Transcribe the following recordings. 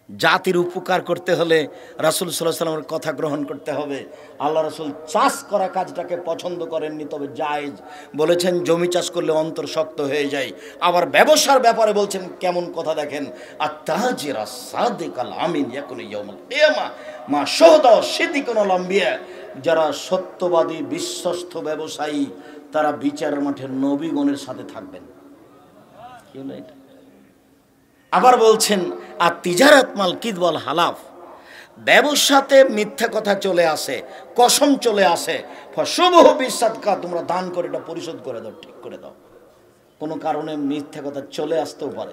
জাতির উপকার করতে হলে রাসূল সাল্লাল্লাহু আলাইহি ওয়াসাল্লামের কথা গ্রহণ করতে হবে। আল্লাহ রাসূল চাষ করা কাজটাকে পছন্দ করেননি, তবে জায়েজ বলেছেন। জমি চাষ করলে অন্তর শক্ত হয়ে যায়। আবার ব্যবসার ব্যাপারে বলছেন কেমন কথা দেখেন, আত-তাজিরা সাদিকাল আমিন ইয়াকুনু ইয়াউমাল কিয়ামা মা শুহাদা সিদ্দিকুল আম্বিয়া। যারা সত্যবাদী বিশ্বস্ত ব্যবসায়ী তারা বিচারের মাঠে নবীগণের সাথে থাকবেন। কি হলো এটা? আবার বলছেন আর তিজারাত মাল কিদওয়াল হালাফ, ব্যবসাতে মিথ্যা কথা চলে আসে, কসম চলে আসে। ফশুবহু বিসাদকা, তোমরা দান করে এটা পরিশোধ করে দাও, ঠিক করে দাও। কোনো কারণে মিথ্যা কথা চলে আসতেও পারে,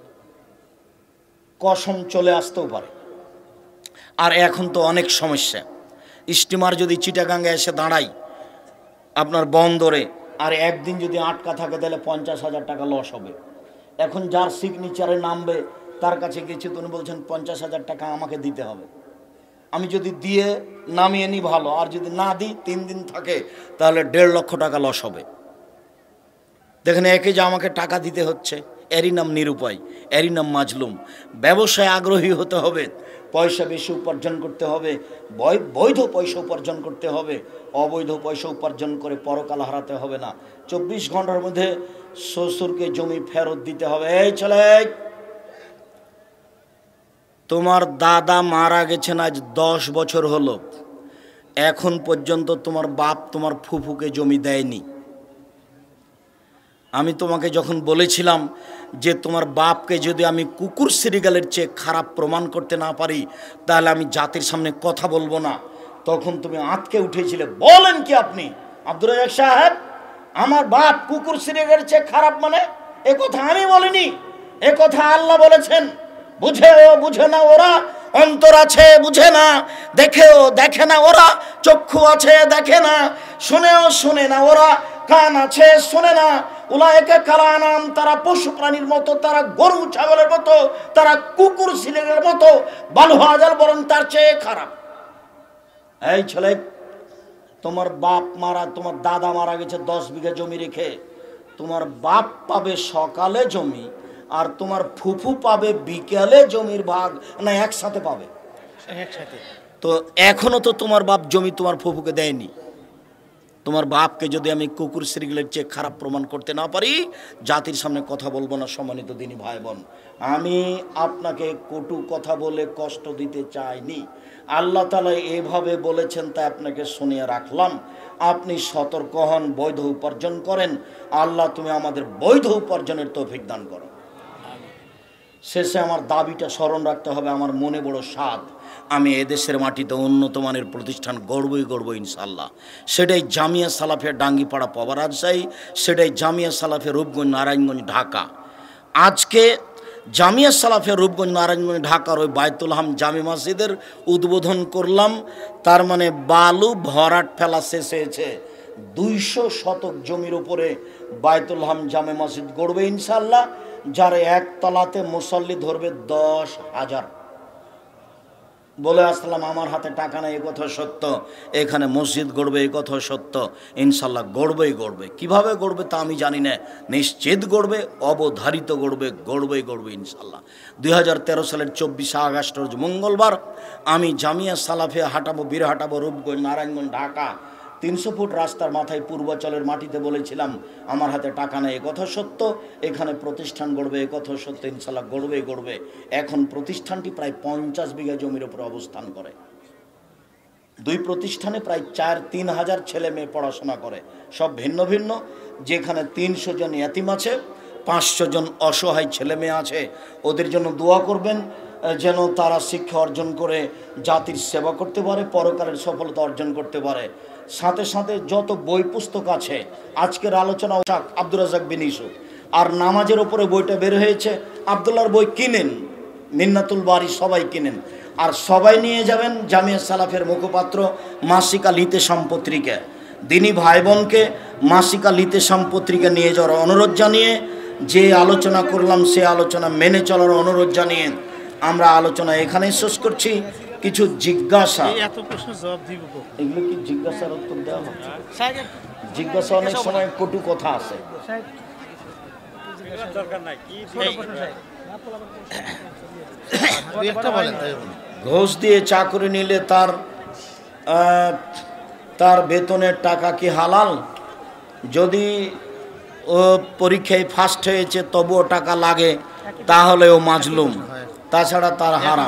কসম চলে আসতেও পারে। আর এখন তো অনেক সমস্যা। স্টিমার যদি চিটাগাঙ্গে এসে দাঁড়াই আপনার বন্দরে, আর একদিন যদি আটকা থাকে তাহলে 50,000 টাকা লস হবে। এখন যার সিগনেচারে নামবে তার কাছে গেছি, তিনি বলছেন 50,000 টাকা আমাকে দিতে হবে। আমি যদি দিয়ে নামিয়ে নিই ভালো, আর যদি না দিই 3 দিন থাকে তাহলে 1.5 লক্ষ টাকা লস হবে। দেখেন, একে যে আমাকে টাকা দিতে হচ্ছে, এরই নাম নিরুপায়, এরই নাম মাজলুম। ব্যবসায় আগ্রহী হতে হবে, পয়সা বেশি উপার্জন করতে হবে, বৈধ পয়সা উপার্জন করতে হবে। অবৈধ পয়সা উপার্জন করে পরকাল হারাতে হবে না। 24 ঘন্টার মধ্যে শ্বশুরকে জমি ফেরত দিতে হবে। এই ছেলে, তোমার দাদা মারা গেছেন আজ 10 বছর হলো, এখন পর্যন্ত তোমার বাপ তোমার ফুফুকে জমি দেয়নি। আমি তোমাকে যখন বলেছিলাম যে তোমার বাপকে যদি আমি কুকুর সিরিগালের চেয়ে খারাপ প্রমাণ করতে না পারি তাহলে আমি জাতির সামনে কথা বলবো না, তখন তুমি আঁতকে উঠেছিলে। বলেন কি আপনি আব্দুর রাজ্জাক সাহেব, আমার বাপ কুকুর সিরিগালের চেয়ে খারাপ? মানে এ কথা আমি বলিনি, এ কথা আল্লাহ বলেছেন। বুঝেও বুঝে না ওরা, অন্তর আছে বুঝে না, দেখেও দেখে না ওরা, চক্ষু আছে দেখে না, শুনেও শুনে না ওরা, কান আছে শুনে না। উলায়েকা কালানাম, তারা পশু প্রাণীর মতো, তারা গরু ছাগলের মতো, তারা কুকুর সিলের মতো, বালহাজাল বরং তার চেয়ে খারাপ। এই ছেলে, তোমার বাপ মারা, তোমার দাদা মারা গেছে 10 বিঘা জমি রেখে, তোমার বাপ পাবে সকালে জমি আর তোমার ফুফু পাবে বিকেলে জমির ভাগ, না একসাথে পাবে? একসাথে। তো এখনো তো তোমার বাপ জমি তোমার ফুফুকে দেয়নি। তোমার বাপকে যদি আমি কুকুর সিরিগলের চেয়ে খারাপ প্রমাণ করতে না পারি, জাতির সামনে কথা বলবো না। সম্মানিত দিনী ভাই বোন, আমি আপনাকে কটু কথা বলে কষ্ট দিতে চাইনি। আল্লাহ তাআলা এভাবে বলেছেন তাই আপনাকে শুনিয়ে রাখলাম। আপনি সতর্ক হন, বৈধ উপার্জন করেন। আল্লাহ তুমি আমাদের বৈধ উপার্জনের তৌফিক দান করো। শেষে আমার দাবিটা স্মরণ রাখতে হবে। আমার মনে বড় স্বাদ, আমি এদেশের মাটিতে উন্নত মানের প্রতিষ্ঠান গড়বই গড়ব ইনশাল্লাহ। সেটাই জামিয়া সালাফিয়া ডাঙ্গিপাড়া পাওয়া রাজশাহী, সেটাই জামিয়া সালাফিয়া রূপগঞ্জ নারায়ণগঞ্জ ঢাকা। আজকে জামিয়া সালাফিয়া রূপগঞ্জ নারায়ণগঞ্জ ঢাকার ওই বায়তুল হাম জামি মসজিদের উদ্বোধন করলাম। তার মানে বালু ভরাট ফেলা শেষ হয়েছে। 200 শতক জমির উপরে বায়তুল হাম জামে মসজিদ গড়বে ইনশাল্লাহ। যার একতলাতে মুসল্লি ধরবে 10,000। বলে আসলাম আমার হাতে টাকা নেই, এ কথা সত্য। এখানে মসজিদ গড়বে, এ কথা সত্য। ইনশাল্লাহ গড়বেই গড়বে। কিভাবে গড়বে তা আমি জানি না, নিশ্চিত গড়বে, অবধারিত গড়বে, গড়বেই গড়বে ইনশাল্লাহ। 2013 সালের 24 আগস্ট রোজ মঙ্গলবার আমি জামিয়া সালাফিয়া হাঁটাবো, বীর হাঁটাবো রূপগঞ্জ নারায়ণগঞ্জ ঢাকা। 300 ফুট রাস্তার মাথায় পূর্বাচলের মাটিতে বলেছিলাম আমার হাতে টাকা নেই, এ কথা সত্য। এখানে প্রতিষ্ঠান গড়বে, এ কথা সত্য। ইনশাল্লাহ গড়বেই গড়বে। এখন প্রতিষ্ঠানটি প্রায় 50 বিঘা জমির উপরে অবস্থান করে। 2 প্রতিষ্ঠানে প্রায় 3 হাজার ছেলে মেয়ে পড়াশোনা করে, সব ভিন্ন ভিন্ন। যেখানে 300 জন ইয়াতিম আছে, 500 জন অসহায় ছেলে মেয়ে আছে। ওদের জন্য দোয়া করবেন যেন তারা শিক্ষা অর্জন করে জাতির সেবা করতে পারে, পরকালের সফলতা অর্জন করতে পারে। সাথে সাথে যত বই পুস্তক আছে, আজকের আলোচনা আব্দুর রাজ্জাক বিন ইউসুফ, আর নামাজের উপরে বইটা বের হয়েছে, আব্দুল্লাহর বই কিনেন, মিন্নাতুল বারি সবাই কিনেন। আর সবাই নিয়ে যাবেন জামিয়া সালাফের মুখপাত্র মাসিকা লিতেশাম পত্রিকা। দিনী ভাই বোনকে মাসিকা লিতেশাম পত্রিকা নিয়ে যাওয়ার অনুরোধ জানিয়ে, যে আলোচনা করলাম সে আলোচনা মেনে চলার অনুরোধ জানিয়ে আমরা আলোচনা এখানেই শেষ করছি। কিছু জিজ্ঞাসা, এগুলো কি জিজ্ঞাসার উত্তর দেওয়া হচ্ছে? জিজ্ঞাসা অনেক সময় কটু কথা আছে। ঘুষ দিয়ে চাকরি নিলে তার বেতনের টাকা কি হালাল? যদি ও পরীক্ষায় ফার্স্ট হয়েছে তবুও টাকা লাগে তাহলে ও মাজলুম, তাছাড়া তার হারাম।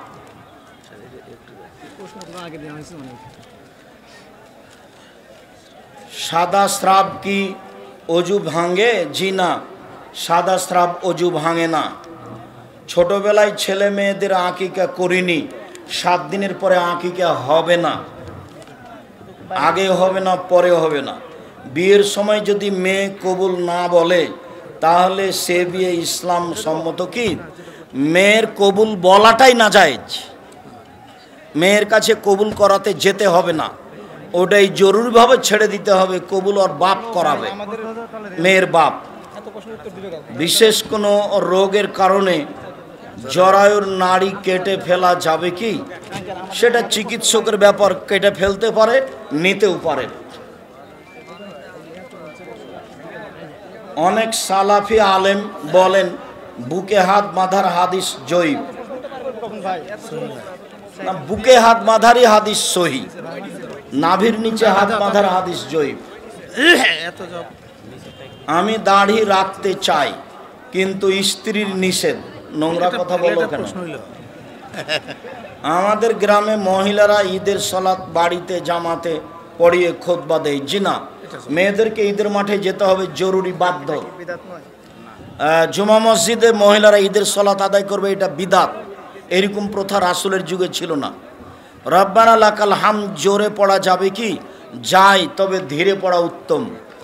সাদা স্রাব কি অজু ভাঙে? জি না, সাদা স্রাব অজু ভাঙে না। ছোটবেলায় ছেলে মেয়েদের আকিকা করিনি, 7 দিনের পরে আকিকা হবে না, আগে হবে না পরে হবে না। বিয়ের সময় যদি মেয়ে কবুল না বলে তাহলে সে বিয়ে ইসলাম সম্মত কি? মেয়ের কবুল বলাটাই নাজায়েজ, মেয়ের কাছে কবুল করাতে যেতে হবে না, ওটাই জরুরিভাবে ছেড়ে দিতে হবে। কবুল ওর বাপ করাবে, মেয়ের বাপ। বিশেষ কোনো রোগের কারণে জরায়ুর নাড়ি কেটে ফেলা যাবে কি? সেটা চিকিৎসকের ব্যাপার, কেটে ফেলতে পারে, নিতেও পারে। অনেক সালাফি আলেম বলেন বুকে হাত বাঁধার হাদিস জয়ীফ না, বুকে হাত বাঁধারই হাদিস সহি, নাভির নিচে হাত বাঁধার হাদিস জয়ীফ। আমি দাড়ি রাখতে চাই কিন্তু স্ত্রীর নিষেধ। নোংরা কথা বলো কেন? আমাদের গ্রামে মহিলারা ঈদের সালাত বাড়িতে জামাতে পড়িয়ে খুতবা দেয়। জি না, মেয়েদেরকে ঈদের মাঠে যেতে হবে, জরুরি, বাধ্য। জুমা মসজিদে মহিলারা ঈদের সালাত আদায় করবে, এটা বিদাত। এরকম প্রথা রাসূলের যুগে ছিল না। রব্বানা লাকাল হামদ জোরে পড়া যাবে কি? যায়, তবে ধীরে পড়া উত্তম।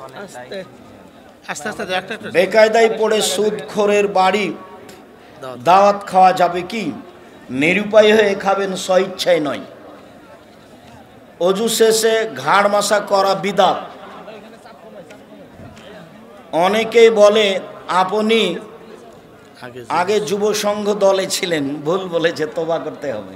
বেকায়দায় পড়ে সুদখোরের বাড়ি দাওয়াত খাওয়া যাবে কি? নিরুপায় হয়ে খাবেন, স্বইচ্ছায় নয়। অজু শেষে ঘাড় মাসা করা বিদাত। অনেকেই বলে আপনি আগে যুব সংঘ দলে ছিলেন, ভুল বলেছে, তওবা করতে হবে।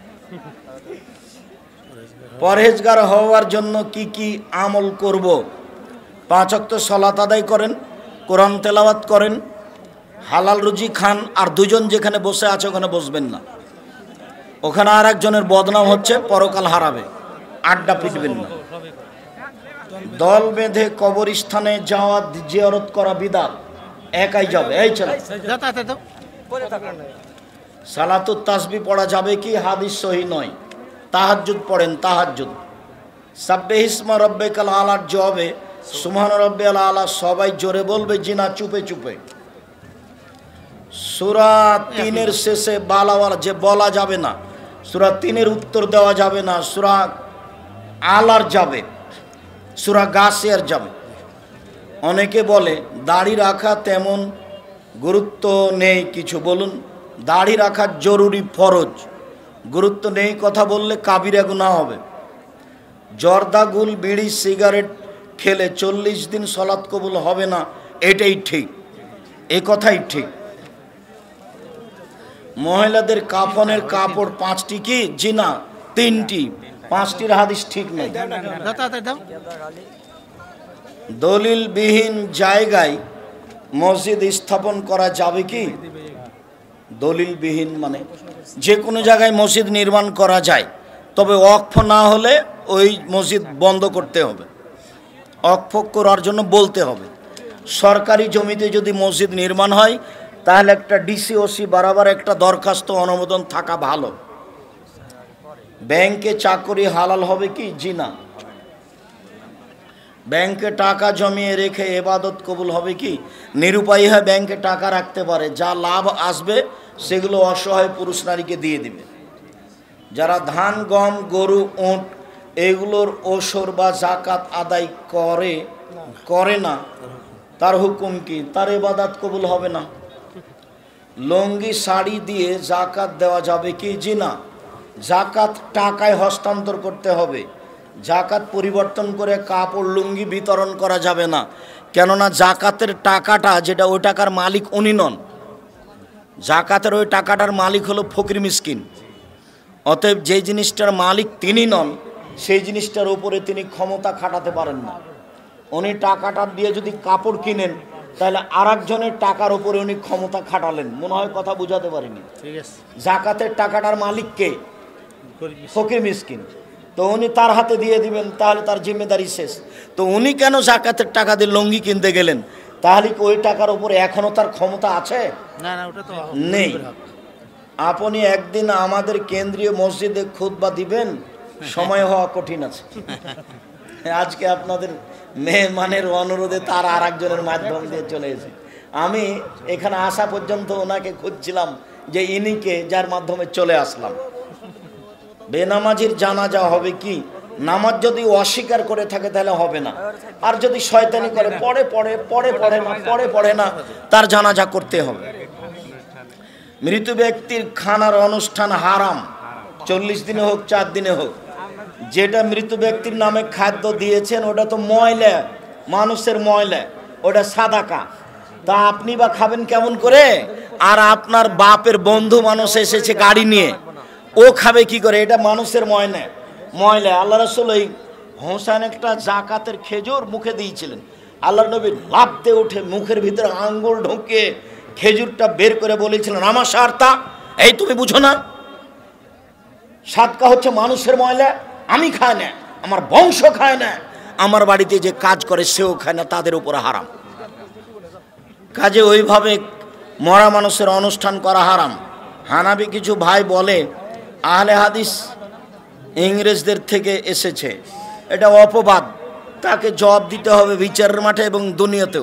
পরহেজগার হওয়ার জন্য কি কি আমল করব? 5 ওয়াক্ত সালাত আদায় করেন, কোরআন তেলাওয়াত করেন, হালাল রুজি খান, আর দুজন যেখানে বসে আছে ওখানে বসবেন না। ওখানে আর একজনের বদনাম হচ্ছে, পরকাল হারাবে। আড্ডা পিটবেন না। দল বেঁধে কবরস্থানে যাওয়া, জিয়ারত করা বিদাত। একাই যাবে, এই চল। সালাতুত তাসবিহ পড়া যাবে কি? হাদিস সহি নয়। তাহাজ্জুদ পড়েন, তাহাজ্জুদ। সাব্বিহিসমা রাব্বিকাল আলার জবাবে সুবহান রাব্বিয়াল আলা সবাই জোরে বলবে, জিনা চুপে চুপে। সূরা 3-এর শেষে বালাওয়ার যে বলা যাবে না, সূরা 3-এর উত্তর দেওয়া যাবে না। সূরা আলার যাবে, সূরা গাসিয়ার যাবে। অনেকে বলে দাড়ি রাখা তেমন গুরুত্ব নেই, কিছু বলুন। দাড়ি রাখা জরুরি, ফরজ। গুরুত্ব নেই কথা বললে কাবিরা গুনাহ হবে। জর্দা, গুল, বিড়ি, সিগারেট খেলে 40 দিন সালাত কবুল হবে না, এটাই ঠিক, এ কথাই ঠিক। মহিলাদের কাফনের কাপড় 5টি কি? জি না, 3টি। 5টির হাদিস ঠিক নেই। দলিলবিহীন জায়গায় মসজিদ স্থাপন করা যাবে কি? দলিলবিহীন মানে যে কোনো জায়গায় মসজিদ নির্মাণ করা যায়, তবে ওয়াকফ না হলে ওই মসজিদ বন্ধ করতে হবে, ওয়াকফ করার জন্য বলতে হবে। সরকারি জমিতে যদি মসজিদ নির্মাণ হয় তাহলে একটা ডিসিওসি বরাবর একটা দরখাস্ত, অনুমোদন থাকা ভালো। ব্যাংকে চাকরি হালাল হবে কি? জি না। ব্যাংকে টাকা জমিয়ে রেখে ইবাদত কবুল হবে কি? নিরুপায়ী হয়ে ব্যাংকে টাকা রাখতে পারে, যা লাভ আসবে সেগুলো অসহায় পুরুষ নারীকে দিয়ে দিবে। যারা ধান, গম, গরু, উট এগুলোর ওসর বা জাকাত আদায় করে না, তার হুকুম কি? তার ইবাদত কবুল হবে না। লুঙ্গি, শাড়ি দিয়ে জাকাত দেওয়া যাবে কি? জি না। জাকাত টাকায় হস্তান্তর করতে হবে, জাকাত পরিবর্তন করে কাপড়, লুঙ্গি বিতরণ করা যাবে না। কেননা জাকাতের টাকাটা যেটা, ওই টাকার মালিক উনি নন। জাকাতের ওই টাকাটার মালিক হলো ফকির মিসকিন। অতএব যে জিনিসটার মালিক তিনি নন, সেই জিনিসটার উপরে তিনি ক্ষমতা খাটাতে পারেন না। উনি টাকাটা দিয়ে যদি কাপড় কিনেন, তাহলে আরেকজনের টাকার উপরে উনি ক্ষমতা খাটালেন, মনে হয় কথা বুঝাতে পারিনি। জাকাতের টাকাটার মালিক কে? ফকির মিসকিন। তো উনি তার হাতে দিয়ে দিবেন, তাহলে তার জিম্মেদারি শেষ। তো উনি কেন জাকাতের টাকা দিয়ে লঙ্গি কিনতে গেলেন? তাহলে কি ওই টাকার উপরে এখনো তার ক্ষমতা আছে? নেই। আপনি একদিন আমাদের কেন্দ্রীয় মসজিদে খুতবা দিবেন, সময় হওয়া কঠিন আছে। আজকে আপনাদের মেহমানের অনুরোধে তার আর একজনের মাধ্যম দিয়ে চলে এসে আমি এখানে আসা পর্যন্ত ওনাকে খুঁজছিলাম যে ইনিকে, যার মাধ্যমে চলে আসলাম। বেনামাজির জানাজা হবে কি? নামাজ যদি অস্বীকার করে থাকে তাহলে হবে না, আর যদি শয়তানি করে পড়ে না তার জানাজা করতে হবে। মৃত ব্যক্তির খানার অনুষ্ঠান হারাম, 40 দিনে হোক 4 দিনে হোক। যেটা মৃত ব্যক্তির নামে খাদ্য দিয়েছেন ওটা তো ময়লা, মানুষের ময়লা, ওটা সাদাকা। তা আপনি বা খাবেন কেমন করে? আর আপনার বাপের বন্ধু মানুষ এসেছে গাড়ি নিয়ে, ও খাবে কি করে? এটা মানুষের ময়লা। আল্লাহ রাসূল এই হোসেন একটা জাকাতের খেজুর মুখে দিয়েছিলেন। আল্লাহ নবী লাফ দিয়ে উঠে মুখের ভিতরে আঙ্গুল ঢুকিয়ে খেজুরটা বের করে বলেছিলেন, আমার সারতা, এই তুমি বুঝো না সাদকা হচ্ছে মানুষের ময়লা? আমি খাই না, আমার বংশ খায় না, আমার বাড়িতে যে কাজ করে সেও খায় না, তাদের উপরে হারাম। কাজে ওইভাবে মরা মানুষের অনুষ্ঠান করা হারাম। হানাবি কিছু ভাই বলে আহলে হাদিস ইংরেজদের থেকে এসেছে, এটা অপবাদ। তাকে জবাব দিতে হবে বিচারের মাঠে এবং দুনিয়াতেও।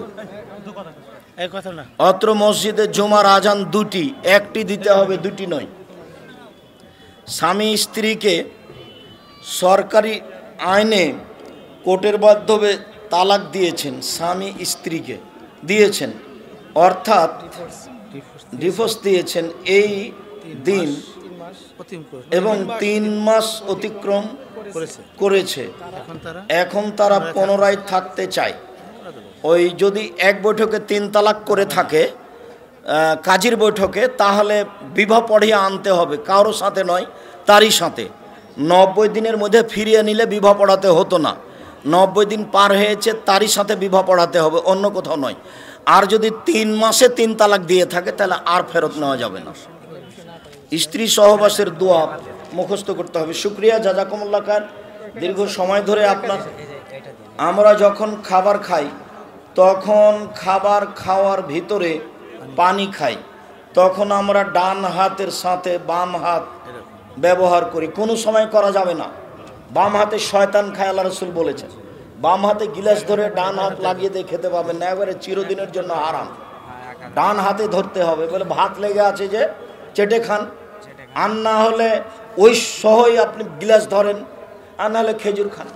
অত্র মসজিদে জুমার আজান 2টি, একটি দিতে হবে, 2টি নয়। স্বামী স্ত্রীকে সরকারি আইনে কোর্টের মাধ্যমে তালাক দিয়েছেন, স্বামী স্ত্রীকে দিয়েছেন, অর্থাৎ ডিভোর্স দিয়েছেন এই দিন, এবং 3 মাস অতিক্রম করেছে। এখন তারা পুনরায় থাকতে চায়। ওই যদি এক বৈঠকে 3 তালাক করে থাকে কাজীর বৈঠকে, তাহলে বিবাহ পড়িয়ে আনতে হবে, কারোর সাথে নয়, তারই সাথে। 90 দিনের মধ্যে ফিরিয়ে নিলে বিবাহ পড়াতে হতো না। 90 দিন পার হয়েছে, তারই সাথে বিবাহ পড়াতে হবে, অন্য কোথাও নয়। আর যদি 3 মাসে 3 তালাক দিয়ে থাকে তাহলে আর ফেরত নেওয়া যাবে না। স্ত্রী সহবাসের দোয়া মুখস্থ করতে হবে। শুকরিয়া, জাযাকুমুল্লাহ খান। দীর্ঘ সময় ধরে আমরা যখন খাবার খাই তখন খাবার খাওয়ার ভিতরে পানি খাই, তখন আমরা ডান হাতের সাথে বাম হাত ব্যবহার করি। কোনো সময় করা যাবে না। বাম হাতে শয়তান খায়, আল্লাহ রাসূল বলেছেন। বাম হাতে গিলাস ধরে ডান হাত লাগিয়ে দিয়ে খেতে পাবেন না, এবারে চিরদিনের জন্য হারাম। ডান হাতে ধরতে হবে, বলে ভাত লেগে আছে যে চেটে খান, আর না হলে ওই সহই আপনি গিলাস ধরেন, আর না হলে খেজুর খান।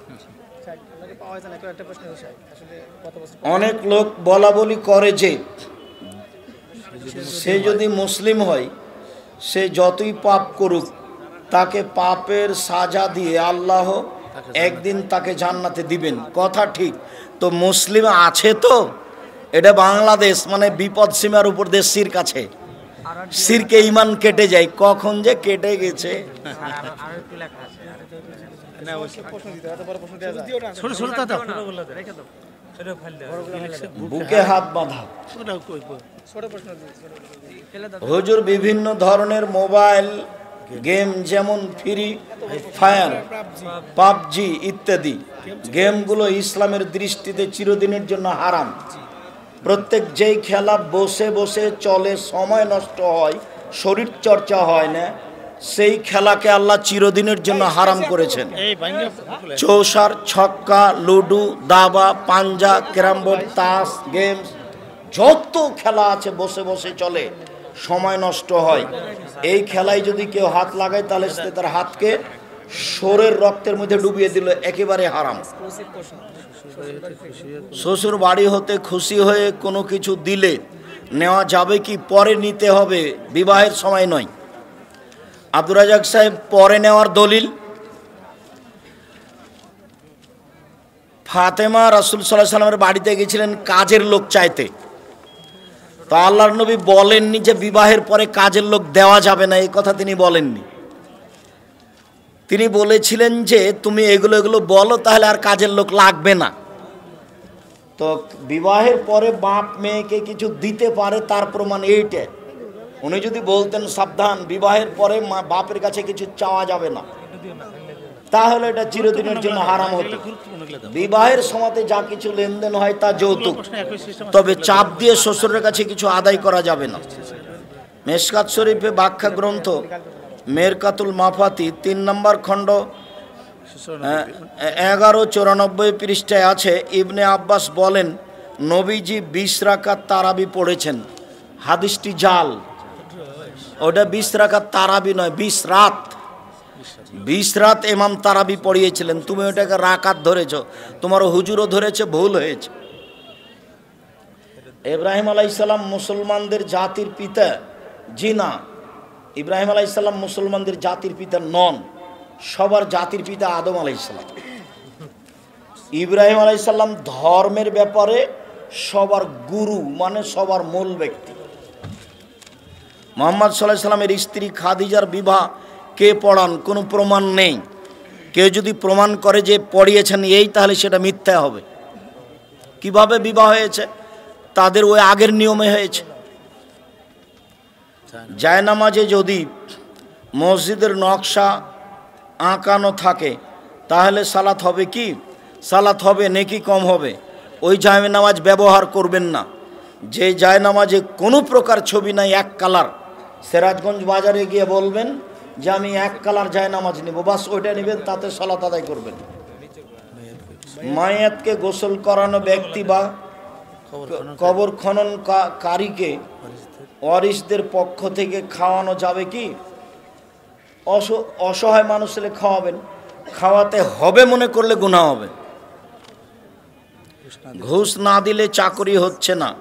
অনেক লোক বলা বলি করে যে সে যদি মুসলিম হয়, সে যতই পাপ করুক তাকে পাপের সাজা দিয়ে আল্লাহ একদিন তাকে জান্নাতে দিবেন। কথা ঠিক। তো মুসলিম আছে তো, এটা বাংলাদেশ মানে বিপদ সীমার উপর দেশ, শির কাছে শিরকে ইমান কেটে যায়, কখন যে কেটে গেছে। বুকে হাত বাঁধা। হুজুর, বিভিন্ন ধরনের মোবাইল গেম যেমন ফ্রি ফায়ার, পাবজি ইত্যাদি গেমগুলো ইসলামের দৃষ্টিতে চিরদিনের জন্য হারাম। প্রত্যেক যেই খেলা বসে বসে চলে, সময় নষ্ট হয়, শরীর চর্চা হয় না, সেই খেলাকে আল্লাহ চিরদিনের জন্য হারাম করেছেন। চৌসার, ছক্কা, লুডু, দাবা, পাঞ্জা, ক্যারাম বোর্ড, তাস, গেমস, যত খেলা আছে বসে বসে চলে, সময় নষ্ট হয়। এই খেলায় যদি কেউ হাত লাগায় তাহলে সে তার হাতকে শরীর রক্তের মধ্যে ডুবিয়ে দিল, একেবারে হারাম। শ্বশুর বাড়ি হতে খুশি হয়ে কোনো কিছু দিলে নেওয়া যাবে কি? পরে নিতে হবে, বিবাহের সময় নয়। আব্দুর রাজ্জাক সাহেব, পরে নেওয়ার দলিল, ফাতেমা রাসূল সাল্লাল্লাহু আলাইহি সাল্লামের বাড়িতে গেছিলেন কাজের লোক চাইতে। তো আল্লাহর নবী বলেননি যে বিবাহের পরে কাজের লোক দেওয়া যাবে না, এই কথা তিনি বলেননি। তিনি বলেছিলেন যে তুমি এগুলো বলো, তাহলে আর কাজের লোক লাগবে না। তো বিবাহের পরে বাপ মেয়েকে কিছু দিতে পারে তার প্রমাণ এইটা। উনি যদি বলতেন সাবধান বিবাহের পরে বাপের কাছে কিছু চাওয়া যাবে না, তাহলে এটা চিরদিনের জন্য হারাম হতো। বিবাহের সময়তে যা কিছু লেনদেন হয় তা যৌতুক, তবে চাপ দিয়ে শ্বশুরের কাছে কিছু আদায় করা যাবে না। মেশকাত শরীফে ব্যাখ্যা গ্রন্থ মেরকাতুল মাফাতি 3 নম্বর খণ্ড 1194 পৃষ্ঠায় আছে, ইবনে আব্বাস বলেন নবীজি 20 রাকাত তারাবি পড়েছেন। হাদিসটি জাল, ওটা 20 রাকাত তারাবি নয়, 20 রাত। 20 রাত ইমাম তারাবি পড়িয়েছিলেন। তুমি ওটাকে রাকাত ধরেছ, তোমার হুজুরও ধরেছে, ভুল হয়েছে। ইব্রাহিম আলাইহিস সালাম মুসলমানদের জাতির পিতা? জি না, ইব্রাহিম আলাইহিস সালাম মুসলমানদের জাতির পিতা নন, সবার জাতির পিতা আদম আলাইহিস সালাম। ইব্রাহিম আলাইহিস সালাম ধর্মের ব্যাপারে সবার গুরু, মানে সবার মূল ব্যক্তি। মুহাম্মদ সাল্লাল্লাহু আলাইহি সাল্লামের স্ত্রী খাদিজার বিবাহ কে পড়ান? কোনো প্রমাণ নেই। কেউ যদি প্রমাণ করে যে পড়িয়েছেন এই, তাহলে সেটা মিথ্যা হবে। কিভাবে বিবাহ হয়েছে? তাদের ওই আগের নিয়মে হয়েছে। জায়নামাজে যদি মসজিদের নকশা আঁকানো থাকে তাহলে সালাত হবে কি? সালাত হবে, নেকি কম হবে। ওই জায়নামাজ ব্যবহার করবেন না। যে জায়নামাজে কোনো প্রকার ছবি নাই, এক কালার, সিরাজগঞ্জ বাজারে গিয়ে বলবেন যে আমি এক কালার জায়নামাজ নেব, বাস ওইটা নেবেন, তাতে সালাত আদায় করবেন। মায়াতকে গোসল করানো ব্যক্তি বা কবর খননকারীকে ওয়ারিসদের পক্ষ থেকে খাওয়ানো যাবে কি? অসহায় মানুষ হলে খাওয়াবেন, খাওয়াতে হবে মনে করলে গুনাহ হবে। ঘুষ না দিলে চাকরি হচ্ছে না।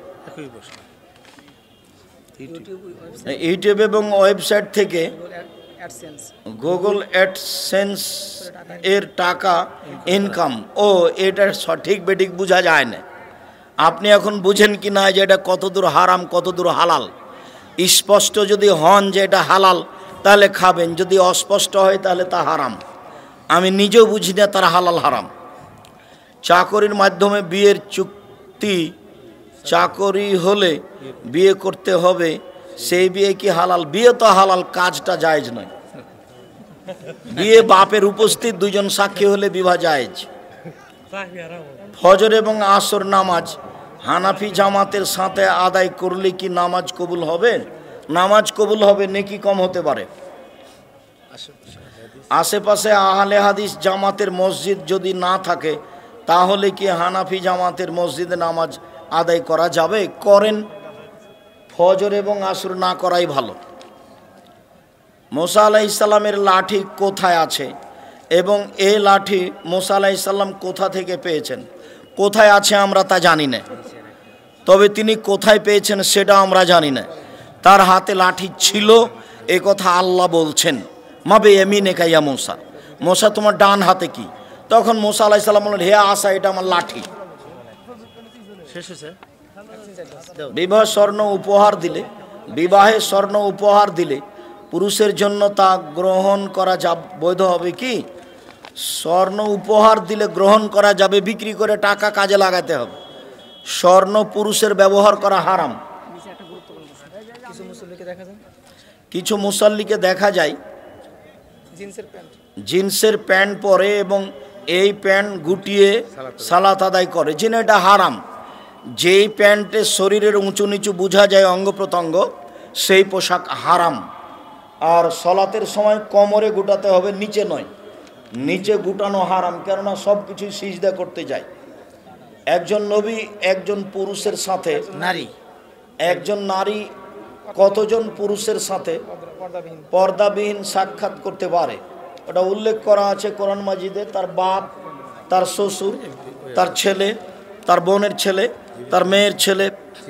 ইউটিউব এবং ওয়েবসাইট থেকে গুগল অ্যাডসেন্স এর টাকা ইনকাম, ও এটা সঠিক বেঠিক বোঝা যায় না। আপনি এখন বুঝেন কি না যে এটা কতদূর হারাম কতদূর হালাল? স্পষ্ট যদি হন যে এটা হালাল তাহলে খাবেন, যদি অস্পষ্ট হয় তাহলে তা হারাম। আমি নিজেও বুঝি না তার হালাল হারাম। চাকরির মাধ্যমে বিয়ের চুক্তি, চাকরি হলে বিয়ে করতে হবে, সেই বিয়ে কি হালাল? বিয়ে তো হালাল, কাজটা জায়েজ নয়। বিয়ে বাপের উপস্থিত দুজন সাক্ষী হলে বিবাহ জায়েজ। ফজর এবং আসর নামাজ হানাফি জামাতের সাথে আদায় করলে কি নামাজ কবুল হবে? নামাজ কবুল হবে, নেকি কম হতে পারে। আশেপাশে আহলে হাদিস জামাতের মসজিদ যদি না থাকে তাহলে কি হানাফি জামাতের মসজিদে নামাজ আদায় করা যাবে? করেন, ফজর এবং আসর না করাই ভালো। মুসা আলাইহিস সালামের লাঠি কোথায় আছে এবং এই লাঠি মুসা আলাইহিস সালাম কোথা থেকে পেয়েছেন? কোথায় আছে আমরা তা জানি না, তবে তিনি কোথায় পেয়েছেন সেটা আমরা জানি না। তার হাতে লাঠি ছিল এ কথা আল্লাহ বলছেন, মাবে এমিনে কাইয়া মুসা, মুসা তোমার ডান হাতে কি? তখন মুসা আলাইহিস সালাম বললেন, হে আসা, এটা আমার লাঠি। বিবাহে স্বর্ণ উপহার দিলে পুরুষের জন্য তা গ্রহণ করা বৈধ হবে কি? স্বর্ণ উপহার দিলে গ্রহণ করা যাবে, বিক্রি করে টাকা কাজে লাগাতে হবে। স্বর্ণ পুরুষের ব্যবহার করা হারাম। কিছু মুসল্লিকে দেখা যায় জিন্সের প্যান্ট পরে এবং এই প্যান্ট গুটিয়ে সালাত আদায় করে, যেন এটা হারাম। যেই প্যান্টে শরীরের উঁচু নিচু বোঝা যায় অঙ্গ প্রত্যঙ্গ, সেই পোশাক হারাম। আর সলাতের সময় কোমরে গুটাতে হবে, নিচে নয়। নিচে গুটানো হারাম, কেননা সব কিছুই সিজদা করতে যায়। একজন নবী একজন পুরুষের সাথে একজন নারী কতজন পুরুষের সাথে পর্দাবিহীন সাক্ষাৎ করতে পারে? ওটা উল্লেখ করা আছে কোরআন মাজিদে। তার বাপ, তার শ্বশুর, তার ছেলে, তার বোনের ছেলে, তার মেয়ের ছেলে।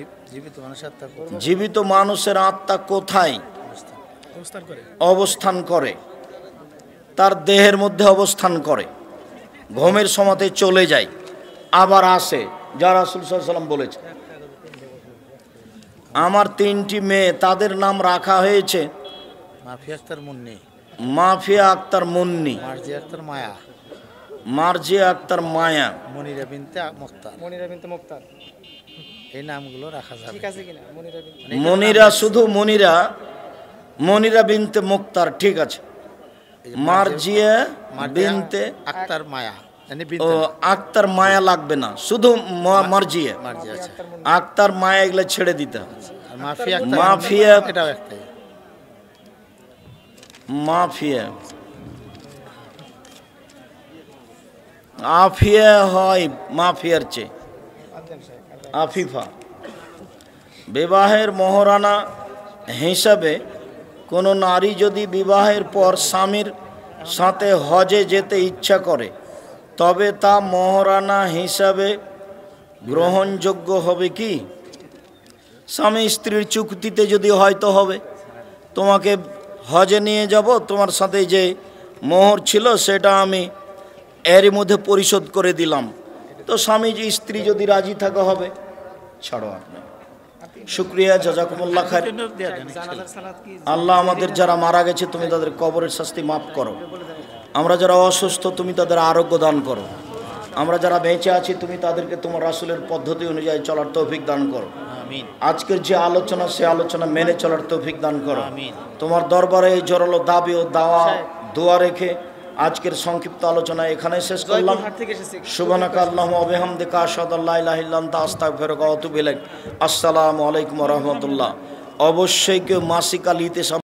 জীবিত মানুষের আত্মা কোথায় অবস্থান করে? তার দেহের মধ্যে অবস্থান করে, ঘুমের সময়তে চলে যায়, আবার আসে, যা রাসূল সাল্লাল্লাহু আলাইহি ওয়াসাল্লাম বলেছে। আমার 3টি মেয়ে, তাদের নাম রাখা হয়েছে মাফিয়া আক্তার মুন্নি, মার্জিয়া আক্তার মায়া, মনিরা বিনতে মুক্তার, মনিরা বিনতে মুক্তার, এই নামগুলো রাখা যাবে। ঠিক আছে কিনা? মনিরা বিনতে মনিরা, শুধু মনিরা, মনিরা বিনতে মুক্তার, ঠিক আছে। মার্জিয়া বিনতে আক্তার মায়া, মানে ও বিনতে আক্তার মায়া লাগবে না, শুধু মার্জিয়া মার্জি। আচ্ছা, আক্তার মায়া এগুলো ছেড়ে দিতে হবে। আর মাফিয়া আক্তার, মাফিয়া, এটাও একটাই। মাফিয়া, আফিয়া হয় মাফিয়ার চেয়ে, আদেন সাহেব আফিফা। বিবাহের মহারানা হিসাবে কোনো নারী যদি বিবাহের পর স্বামীর সাথে হজে যেতে ইচ্ছা করে তবে তা মহারানা হিসাবে গ্রহণযোগ্য হবে কি? স্বামী স্ত্রীর চুক্তিতে যদি হয়তো হবে, তোমাকে হজে নিয়ে যাব, তোমার সাথে যে মোহর ছিল সেটা আমি এরই মধ্যে পরিশোধ করে দিলাম, তো স্বামী যে স্ত্রী যদি রাজি থাকা হবে, ছাড়ো আপনি। শুক্রিয়া, জাজাকুমুল্লাহ খায়ের। জানাজার সালাত কি আল্লাহ আমাদের যারা মারা গেছে তুমি তাদের কবরের শাস্তি মাফ করো, আমরা যারা অসুস্থ তুমি তাদের আরোগ্য দান করো, আমরা যারা বেঁচে আছি তুমি তাদেরকে তোমার রাসূলের পদ্ধতি অনুযায়ী চলার তৌফিক দান করো। আমিন। আজকের যে আলোচনা সে আলোচনা মেনে চলার তৌফিক দান করো। আমিন। তোমার দরবারে এই জোরালো দাবি ও দাওয়া দোয়া রেখে আজকের সংক্ষিপ্ত আলোচনা এখানে শেষ করলাম। জয়পুরহাট থেকে এসেছি। সুবহানাকা আল্লাহুম্মা ওয়া বিহামদিকা আশহাদু আল্লা ইলাহা ইল্লা আনতা আস্তাগফিরুকা ওয়া আতুবু ইলাইক। আসসালামু আলাইকুম ওয়া রাহমাতুল্লাহ। অবশ্যই কেউ মাসিক আলিতে